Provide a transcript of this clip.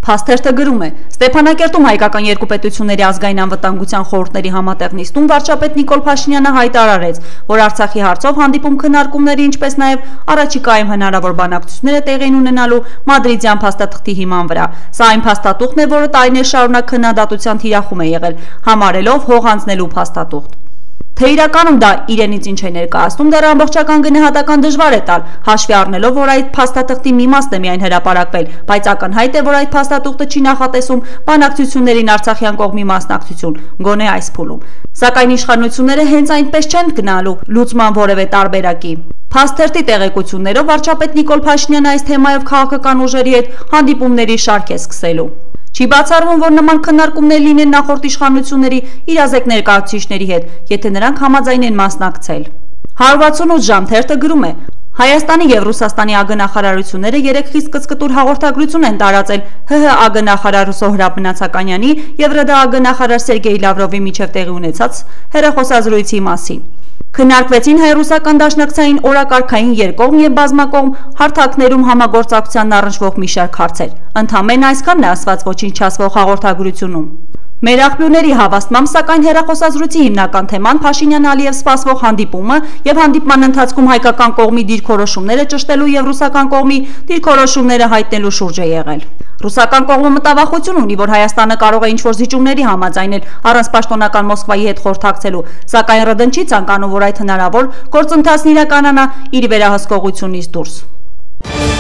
Փաստերթը գրում է. Ստեփանակերտում հայկական երկու պետությունների ազգային անվտանգության խորհուրդների համատեղ նիստում վարչապետ Նիկոլ Փաշինյանը հայտարարեց, որ Արցախի հարցով հանդիպում քննարկումների, ինչպես նաև առաջիկայում հնարավոր բանակցությունները տեղի են ունենալու մադրիդյան փաստաթղթի հիման վրա։ Սա այն փաստաթուղթն է, որը տարիներ շարունակ քննադատության թիրախում է եղել, համարելով հող անձնելու փաստաթուղթ։ Թե իրականում դա իրենից ինչ է ներկայացնում, դեռ ամբողջական գնահատական դժվար է տալ, հաշվի առնելով, որ այդ փաստաթղթի մի մասն է միայն հրապարակվել, բայց ակնհայտ է, որ այդ փաստաթուղթը չի նախատեսում բանակցություններին Արցախյան կողմի մասնակցություն, գոնե այս փուլում։ Սակայն իշխանությունները հենց այնպես չեն գնալու լուծման որևէ տարբերակի։ Փաստերթի տեղեկություններով վարչապետ Նիկոլ Փաշինյանը այս թեմայով քաղաքական ուժերի հետ հանդիպումների շարք է սկսելու։ Չի բացառվում, որ նման քննարկումներ լինեն նախորդ իշխանությունների իրազեկ ներկայացուցիչների հետ, եթե նրանք համաձայն են մասնակցել։ 168 ժամ թերթը գրում է. Հայաստանի եւ Ռուսաստանի ԱԳ-նախարարությունները երեք խիստ կծկտուր հաղորդագրություն են տարածել ՀՀ ԱԳ-նախարար Սոհրաբ Մնացականյանի եւ ՌԴ ԱԳ-նախարար Սերգեյ Լավրովի միջև տեղի ունեցած հեռախոսազրույցի մասին։ Քննարկվեցին հայ-ռուսական դաշնակցային օրակարգային երկկողմ եւ բազմակողմ հարթակներում համագործակցության առնչվող մի շարք հարցեր։ Ընդամենը այսքանն է ասված ոչինչ չասվող հաղորդագրությունում։ Մեր աղբյուրների հավաստմամբ, սակայն հեռախոսազրույցի հիմնական թեման Փաշինյան-Ալիև սպասվող հանդիպումը եւ հանդիպման ընթացքում հայկական կողմի դիրքորոշումները ճշտելու եւ ռուսական կողմի դիրքորոշումները հայտնելու շուրջ է եղել։ Ռուսական կողմը մտավախություն ունի, որ Հայաստանը կարող է ինչ-որ զիջումների համաձայնել առանց պաշտոնական Մոսկվայի հետ խորհրդակցելու, սակայն ՌԴ-ն չի ցանկանում, որ այդ հնարավոր գործընթացն իրականանա իր վերահսկողությունից դուրս։